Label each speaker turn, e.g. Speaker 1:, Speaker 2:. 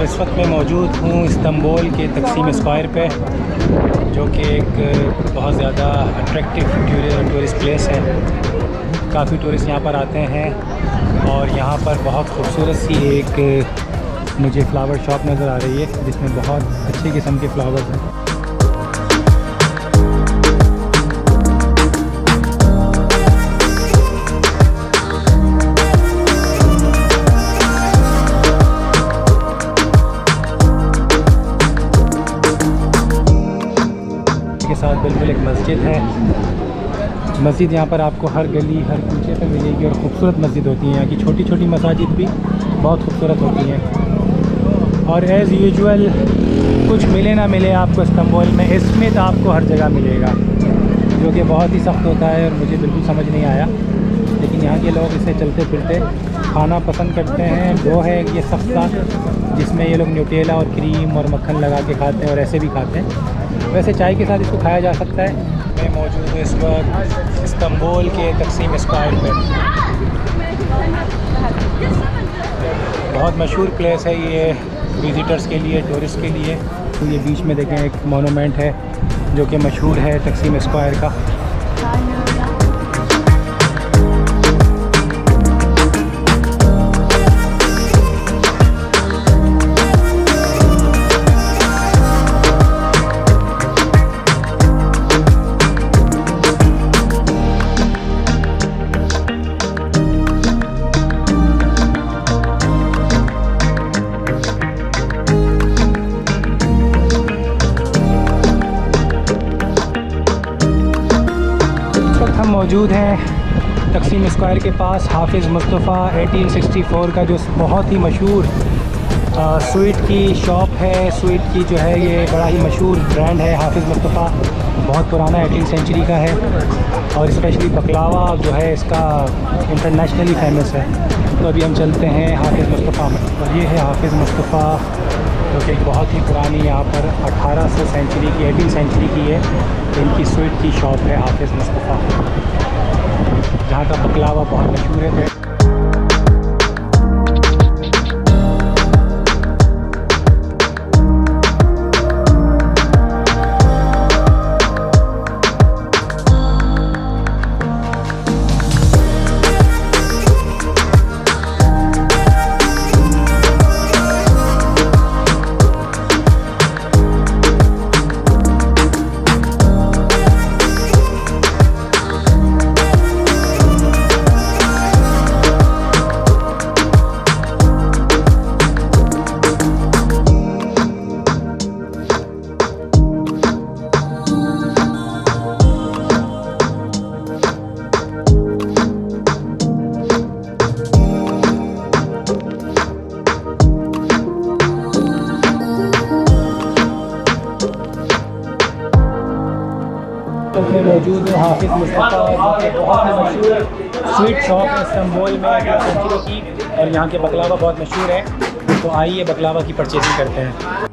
Speaker 1: तो इस वक्त मैं मौजूद हूँ इस्तांबुल के तकसीम स्क्वायर पे, जो कि एक बहुत ज़्यादा अट्रैक्टिव टूरिस्ट प्लेस है। काफ़ी टूरिस्ट यहाँ पर आते हैं और यहाँ पर बहुत खूबसूरत सी एक मुझे फ़्लावर शॉप नज़र आ रही है, जिसमें बहुत अच्छे किस्म के फ़्लावर्स हैं। के साथ बिल्कुल एक मस्जिद है। मस्जिद यहाँ पर आपको हर गली हर कूचे पर मिलेगी और ख़ूबसूरत मस्जिद होती है। यहाँ की छोटी छोटी मसाजिद भी बहुत खूबसूरत होती हैं। और एज़ यूजुअल कुछ मिले ना मिले आपको इस्तांबुल में स्मिथ आपको हर जगह मिलेगा, जो कि बहुत ही सख्त होता है और मुझे बिल्कुल समझ नहीं आया, लेकिन यहाँ के लोग इसे चलते फिरते खाना पसंद करते हैं। वो है ये सख्ता, जिसमें ये लोग न्यूटेला और क्रीम और मक्खन लगा के खाते हैं और ऐसे भी खाते हैं। वैसे चाय के साथ इसको खाया जा सकता है। मैं मौजूद हूँ इस वक्त इस्तांबुल के तकसीम स्क्वायर पे। बहुत मशहूर प्लेस है ये विज़िटर्स के लिए, टूरिस्ट के लिए। तो ये बीच में देखें एक मोनूमेंट है जो कि मशहूर है तकसीम स्क्वायर का। हम मौजूद हैं तकसीम स्क्वायर के पास हाफिज़ मुस्तफ़ा 1864 का जो बहुत ही मशहूर स्वीट की शॉप है। स्वीट की जो है ये बड़ा ही मशहूर ब्रांड है हाफिज़ मुस्तफ़ा, बहुत पुराना 18th सेंचुरी का है और स्पेशली बकलावा जो है इसका इंटरनेशनली फेमस है। तो अभी हम चलते हैं हाफिज़ मुस्तफ़ा में और ये है हाफिज़ मुस्तफ़ा, जो कि बहुत ही पुरानी यहाँ पर 1800 सेंचुरी की 18th सेंचुरी की है। इनकी स्वीट की शॉप है हाफिज़ मुस्तफ़ा, जहाँ का बकलावा बहुत मशहूर है। मैं मौजूद हूँ हाफिज़ मुस्तफ़ा, जो कि बहुत ही मशहूर स्वीट शॉप है इस्तांबुल में 18th सेंचुरी की, और यहाँ के बकलावा बहुत मशहूर है। तो आइए बकलावा की परचेजिंग करते हैं।